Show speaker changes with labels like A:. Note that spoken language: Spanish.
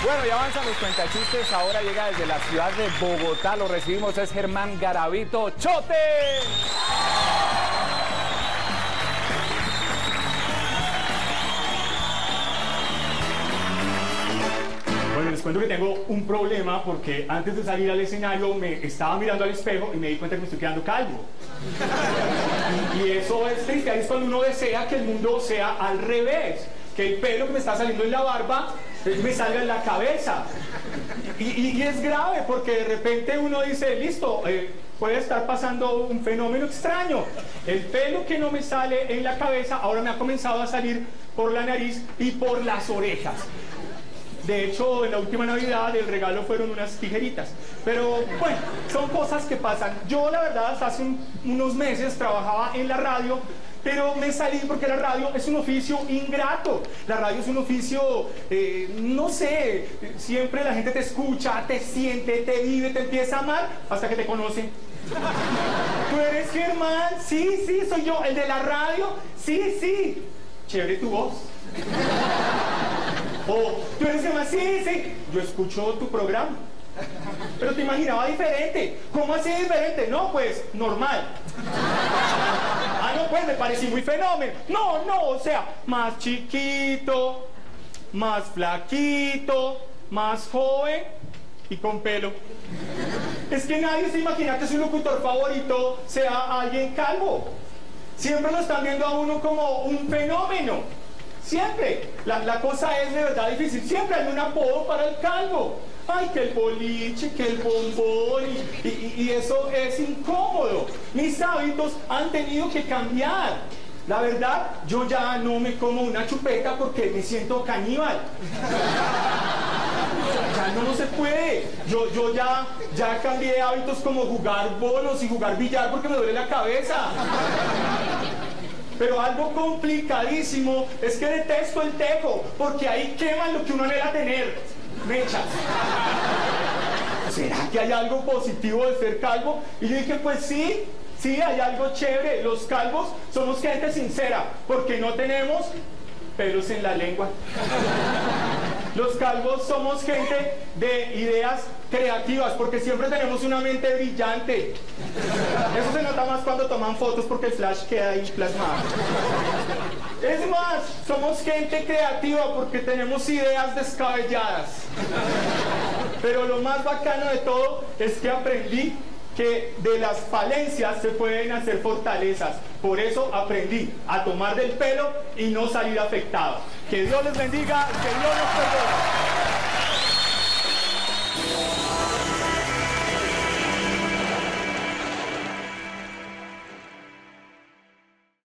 A: Bueno, y avanzan los cuentachistes. Ahora llega desde la ciudad de Bogotá. Lo recibimos, es Germán Garavito Chote.
B: Bueno, les cuento que tengo un problema porque antes de salir al escenario me estaba mirando al espejo y me di cuenta que me estoy quedando calvo. Y eso es triste, ahí es cuando uno desea que el mundo sea al revés, que el pelo que me está saliendo en la barba me salga en la cabeza. Y es grave porque de repente uno dice, listo, puede estar pasando un fenómeno extraño. El pelo que no me sale en la cabeza ahora me ha comenzado a salir por la nariz y por las orejas. De hecho, en la última Navidad el regalo fueron unas tijeritas. Pero bueno, son cosas que pasan. Yo la verdad hasta hace unos meses trabajaba en la radio, pero me salí porque la radio es un oficio ingrato. La radio es un oficio, no sé, siempre la gente te escucha, te siente, te vive, te empieza a amar hasta que te conoce. ¿Tú eres Germán? Sí, sí, soy yo, el de la radio. Sí, sí. Chévere tu voz. O, ¿tú eres Germán? Sí, sí. Yo escucho tu programa. Pero te imaginaba diferente. ¿Cómo así diferente? No, pues, normal. Ah, no, pues, me parecí muy fenómeno. No, no, o sea, más chiquito, más flaquito, más joven y con pelo. Es que nadie se imagina que su locutor favorito sea alguien calvo. Siempre lo están viendo a uno como un fenómeno. Siempre. La cosa es de verdad difícil. Siempre hay un apodo para el calvo. Ay, que el boliche, que el bombón, y eso es incómodo. Mis hábitos han tenido que cambiar. La verdad, yo ya no me como una chupeta porque me siento caníbal. Ya no se puede. Yo ya cambié hábitos como jugar bolos y jugar billar porque me duele la cabeza. Pero algo complicadísimo es que detesto el tejo, porque ahí queman lo que uno anhela tener. Mechas. ¿Será que hay algo positivo de ser calvo? Y yo dije, pues sí, sí, hay algo chévere. Los calvos somos gente sincera, porque no tenemos pelos en la lengua. Los calvos somos gente de ideas creativas, porque siempre tenemos una mente brillante. Eso se nota más cuando toman fotos porque el flash queda ahí plasmado. Es más, somos gente creativa porque tenemos ideas descabelladas. Pero lo más bacano de todo es que aprendí que de las falencias se pueden hacer fortalezas. Por eso aprendí a tomar del pelo y no salir afectado. Que Dios les bendiga, que Dios los perdone.